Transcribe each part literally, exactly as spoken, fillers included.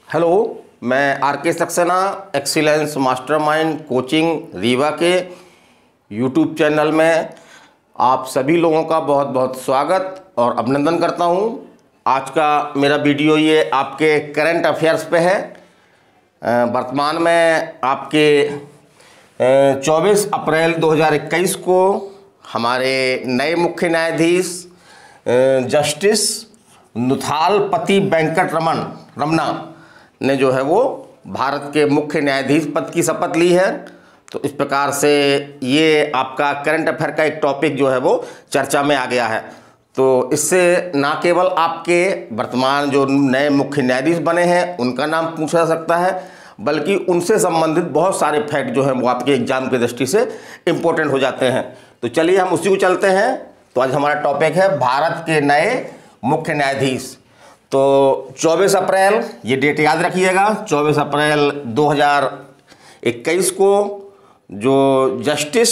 Hello, मैं R K Saxena excellence mastermind coaching Rewa के YouTube channel में आप सभी लोगों का बहुत बहुत स्वागत और अभिनंदन करता हूं। आज का मेरा वीडियो ये आपके करंट अफेयर्स पे है। वर्तमान में आपके चौबीस अप्रैल दो हज़ार इक्कीस को हमारे नए मुख्य न्यायाधीश जस्टिस नुथालपति वेंकट रमन रमना ने जो है वो भारत के मुख्य न्यायाधीश पद की शपथ ली है। तो इस प्रकार से ये आपका करंट अफेयर का एक टॉपिक जो है वो चर्चा में आ गया है। तो इससे ना केवल आपके वर्तमान जो नए मुख्य न्यायाधीश बने हैं उनका नाम पूछा जा सकता है, बल्कि उनसे संबंधित बहुत सारे फैक्ट जो हैं वो आपके एग्जाम की दृष्टि से इम्पोर्टेंट हो जाते हैं। तो चलिए हम उसी को चलते हैं। तो आज हमारा टॉपिक है भारत के नए मुख्य न्यायाधीश। तो चौबीस अप्रैल, ये डेट याद रखिएगा, चौबीस अप्रैल दो हज़ार इक्कीस को जो जस्टिस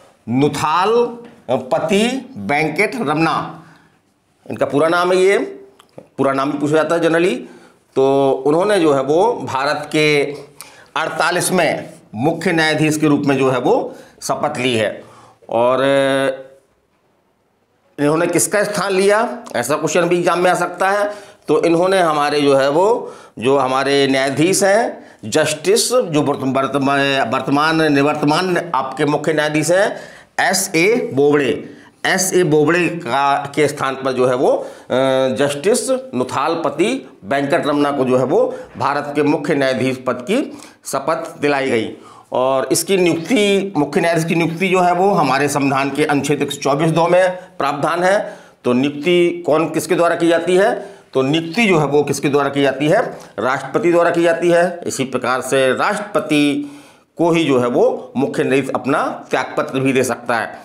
नुथालपति वेंकट रमना, इनका पूरा नाम है, ये पूरा नाम भी पूछा जाता है जनरली। तो उन्होंने जो है वो भारत के अड़तालीसवें मुख्य न्यायाधीश के रूप में जो है वो शपथ ली है। और इन्होंने किसका स्थान लिया, ऐसा क्वेश्चन भी एग्जाम में आ सकता है। तो इन्होंने हमारे जो है वो जो हमारे न्यायाधीश हैं जस्टिस जो वर्तमान वर्तमान निवर्तमान आपके मुख्य न्यायाधीश हैं S A Bobde S A Bobde का के स्थान पर जो है वो जस्टिस नुथालपति वेंकट रमना को जो है वो भारत के मुख्य न्यायाधीश पद की शपथ दिलाई गई। और इसकी नियुक्ति, मुख्य न्यायाधीश की नियुक्ति जो है वो हमारे संविधान के अनुच्छेद एक सौ चौबीस दो में प्रावधान है। तो नियुक्ति कौन किसके द्वारा की जाती है, तो नियुक्ति जो है वो किसके द्वारा की जाती है, राष्ट्रपति द्वारा की जाती है। इसी प्रकार से राष्ट्रपति को ही जो है वो मुख्य न्यायाधीश अपना त्यागपत्र भी दे सकता है।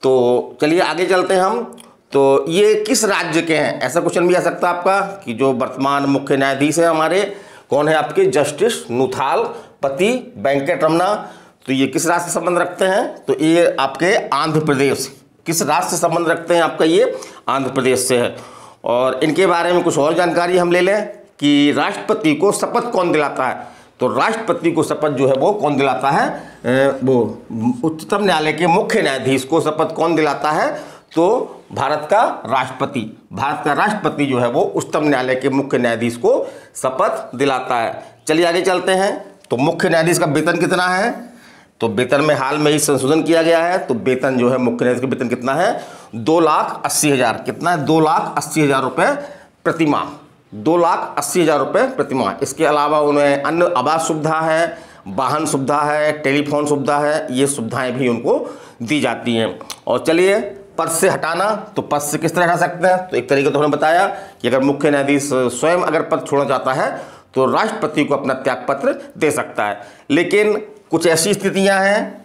तो चलिए आगे चलते हैं हम। तो ये किस राज्य के हैं, ऐसा क्वेश्चन भी आ सकता है आपका कि जो वर्तमान मुख्य न्यायाधीश है हमारे, कौन है आपके जस्टिस नुथालपति वेंकट रमना, तो ये किस राज्य से संबंध रखते हैं, तो ये आपके आंध्र प्रदेश, किस राज्य से संबंध रखते हैं, आपका ये आंध्र प्रदेश से है। और इनके बारे में कुछ और जानकारी हम ले लें कि राष्ट्रपति को शपथ कौन दिलाता है। तो राष्ट्रपति को शपथ जो है वो कौन दिलाता है, वो उच्चतम न्यायालय के मुख्य न्यायाधीश को शपथ कौन दिलाता है, तो भारत का राष्ट्रपति भारत का राष्ट्रपति जो है वो उच्चतम न्यायालय के मुख्य न्यायाधीश को शपथ दिलाता है। चलिए आगे चलते हैं। तो मुख्य न्यायाधीश का वेतन कितना है, तो वेतन में हाल में ही संशोधन किया गया है। तो वेतन जो है मुख्य न्यायाधीश का वेतन कितना है, दो लाख अस्सी हज़ार कितना है, दो लाख अस्सी हज़ार रुपये प्रति माह, दो लाख अस्सी हज़ार रुपये प्रति माह। इसके अलावा उन्हें अन्य आवास सुविधा है, वाहन सुविधा है, टेलीफोन सुविधा है, ये सुविधाएं भी उनको दी जाती हैं। और चलिए पद से हटाना, तो पद से किस तरह हटा सकते हैं, तो एक तरीका तो हमने बताया कि अगर मुख्य न्यायाधीश स्वयं अगर पद छोड़ना चाहता है तो राष्ट्रपति को अपना त्यागपत्र दे सकता है। लेकिन कुछ ऐसी स्थितियां हैं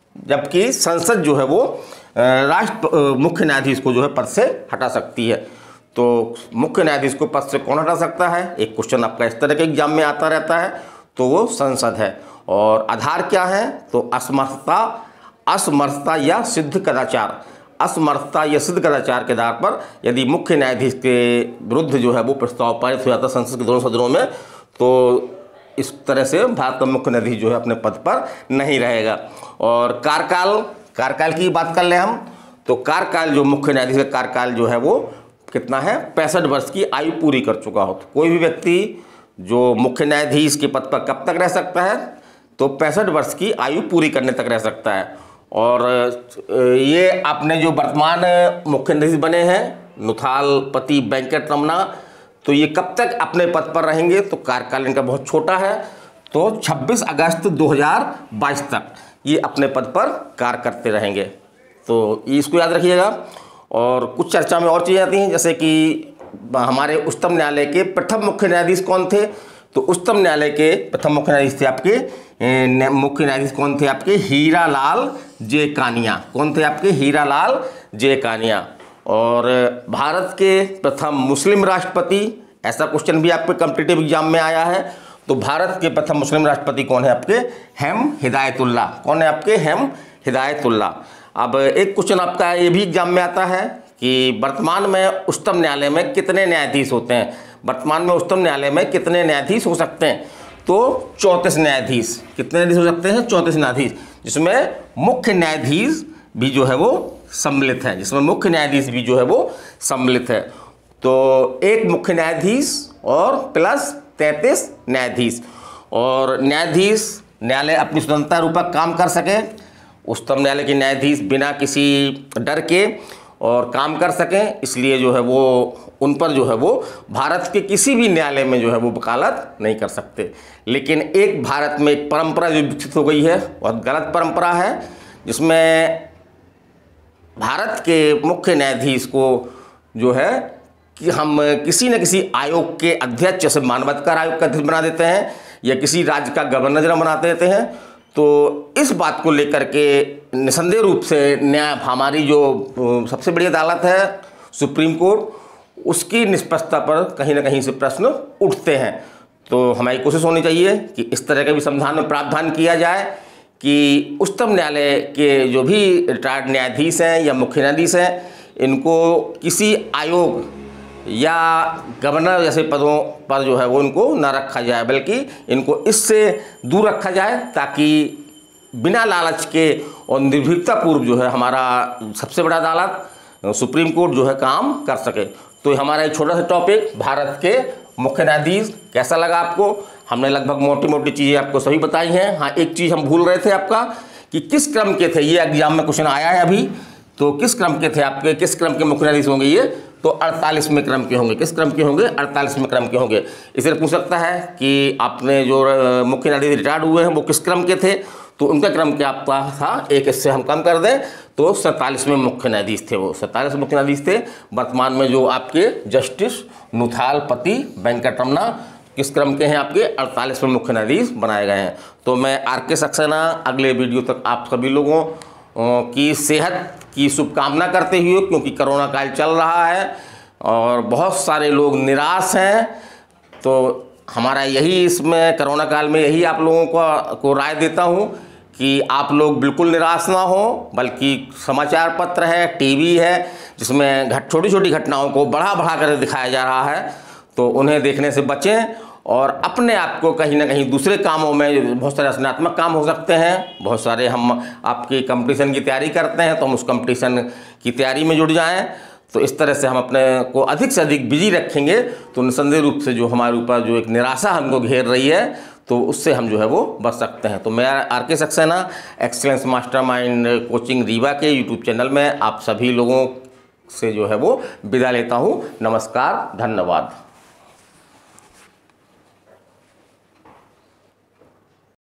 जबकि संसद जो है वो राष्ट्र मुख्य न्यायाधीश को जो है पद से हटा सकती है। तो मुख्य न्यायाधीश को पद से कौन हटा सकता है, एक क्वेश्चन आपका इस तरह के एग्जाम में आता रहता है, तो वो संसद है। और आधार क्या है, तो असमर्थता असमर्थता या सिद्ध कदाचार असमर्थता या सिद्ध कदाचार के आधार पर यदि मुख्य न्यायाधीश के विरुद्ध जो है वो प्रस्ताव पारित हो जाता है संसद के दोनों सदनों में, तो इस तरह से भारत का मुख्य न्यायाधीश जो है अपने पद पर नहीं रहेगा। और कार्यकाल कार्यकाल की बात कर लें हम, तो कार्यकाल जो मुख्य न्यायाधीश का कार्यकाल जो है वो कितना है, पैंसठ वर्ष की आयु पूरी कर चुका हो। तो कोई भी व्यक्ति जो मुख्य न्यायाधीश के पद पर कब तक रह सकता है, तो पैंसठ वर्ष की आयु पूरी करने तक रह सकता है। और ये अपने जो वर्तमान मुख्य न्यायाधीश बने हैं नुथालपति वेंकट रमना, तो ये कब तक अपने पद पर रहेंगे, तो कार्यकाल इनका बहुत छोटा है, तो छब्बीस अगस्त दो हज़ार बाईस तक ये अपने पद पर कार्य करते रहेंगे। तो इसको याद रखिएगा। और कुछ चर्चा में और चीज़ें आती हैं, जैसे कि हमारे उच्चतम न्यायालय के प्रथम मुख्य न्यायाधीश कौन थे, तो उच्चतम न्यायालय के प्रथम मुख्य न्यायाधीश थे आपके मुख्य न्यायाधीश कौन थे आपके हीरालाल जे कानिया कौन थे आपके हीरालाल जे कानिया। और भारत के प्रथम मुस्लिम राष्ट्रपति, ऐसा क्वेश्चन भी आपके कॉम्पिटिटिव एग्जाम में आया है। तो भारत के प्रथम मुस्लिम राष्ट्रपति कौन है आपके, हेम हिदायतुल्लाह कौन है आपके, हेम हिदायतुल्लाह। अब एक क्वेश्चन आपका ये भी एग्जाम में आता है कि वर्तमान में उच्चतम न्यायालय में कितने न्यायाधीश होते हैं, वर्तमान में उच्चतम न्यायालय में कितने न्यायाधीश हो सकते हैं? तो चौंतीस न्यायाधीश। कितने न्यायाधीश हो सकते हैं? चौंतीस न्यायाधीश, जिसमें मुख्य न्यायाधीश भी जो है वो सम्मिलित है, जिसमें मुख्य न्यायाधीश भी जो है वो सम्मिलित है। तो एक मुख्य न्यायाधीश और प्लस तैंतीस न्यायाधीश, और न्यायाधीश न्यायालय अपनी स्वतंत्रता रूपक काम कर सके, उच्चतम न्यायालय के न्यायाधीश बिना किसी डर के और काम कर सकें, इसलिए जो है वो उन पर जो है वो भारत के किसी भी न्यायालय में जो है वो वकालत नहीं कर सकते। लेकिन एक भारत में एक परंपरा जो विकसित हो गई है, बहुत गलत परंपरा है, जिसमें भारत के मुख्य न्यायाधीश को जो है कि हम किसी न किसी आयोग के अध्यक्ष, जैसे मानवाधिकार आयोग का अध्यक्ष बना देते हैं या किसी राज्य का गवर्नर बना देते हैं। तो इस बात को लेकर के निसंदेह रूप से न्याय हमारी जो सबसे बड़ी अदालत है सुप्रीम कोर्ट, उसकी निष्पक्षता पर कहीं ना कहीं से प्रश्न उठते हैं। तो हमारी कोशिश होनी चाहिए कि इस तरह के भी संविधान में प्रावधान किया जाए कि उच्चतम न्यायालय के जो भी रिटायर्ड न्यायाधीश हैं या मुख्य न्यायाधीश हैं, इनको किसी आयोग या गवर्नर जैसे पदों पर जो है वो इनको न रखा जाए, बल्कि इनको इससे दूर रखा जाए, ताकि बिना लालच के और निर्भीकतापूर्व जो है हमारा सबसे बड़ा अदालत सुप्रीम कोर्ट जो है काम कर सके। तो हमारा एक छोटा सा टॉपिक भारत के मुख्य न्यायाधीश कैसा लगा आपको? हमने लगभग मोटी मोटी चीज़ें आपको सभी बताई हैं। हाँ, एक चीज़ हम भूल रहे थे आपका कि किस क्रम के थे, ये एग्जाम में क्वेश्चन आया है अभी, तो किस क्रम के थे आपके, किस क्रम के मुख्य न्यायाधीश होंगे ये? तो अड़तालीसवें क्रम के होंगे। किस क्रम के होंगे? अड़तालीसवें क्रम के होंगे। इसे पूछ सकता है कि आपने जो मुख्य न्यायाधीश रिटायर्ड हुए हैं वो किस क्रम के थे, तो उनका क्रम क्या आपका था, एक इससे हम कम कर दें तो सैंतालीसवें मुख्य न्यायाधीश थे, वो सैंतालीस मुख्य न्यायाधीश थे। वर्तमान में जो आपके जस्टिस नुथालपति वेंकटरमना किस क्रम के हैं? आपके अड़तालीसवें मुख्य न्यायाधीश बनाए गए हैं। तो मैं आर के सक्सेना अगले वीडियो तक आप सभी लोगों की सेहत की शुभकामना करते हुए, क्योंकि कोरोना काल चल रहा है और बहुत सारे लोग निराश हैं, तो हमारा यही इसमें कोरोना काल में यही आप लोगों को को राय देता हूं कि आप लोग बिल्कुल निराश ना हो, बल्कि समाचार पत्र है, टीवी है, जिसमें घट छोटी छोटी घटनाओं को बढ़ा बढ़ा कर दिखाया जा रहा है, तो उन्हें देखने से बचें और अपने आप को कहीं ना कहीं दूसरे कामों में, बहुत सारे रचनात्मक काम हो सकते हैं, बहुत सारे हम आपकी कंपटीशन की तैयारी करते हैं तो हम उस कंपटीशन की तैयारी में जुड़ जाएं। तो इस तरह से हम अपने को अधिक से अधिक बिजी रखेंगे तो निसंदेह रूप से जो हमारे ऊपर जो एक निराशा हमको घेर रही है, तो उससे हम जो है वो बच सकते हैं। तो मैं R K Saxena excellence mastermind coaching Rewa के यूट्यूब चैनल में आप सभी लोगों से जो है वो विदा लेता हूँ। नमस्कार, धन्यवाद।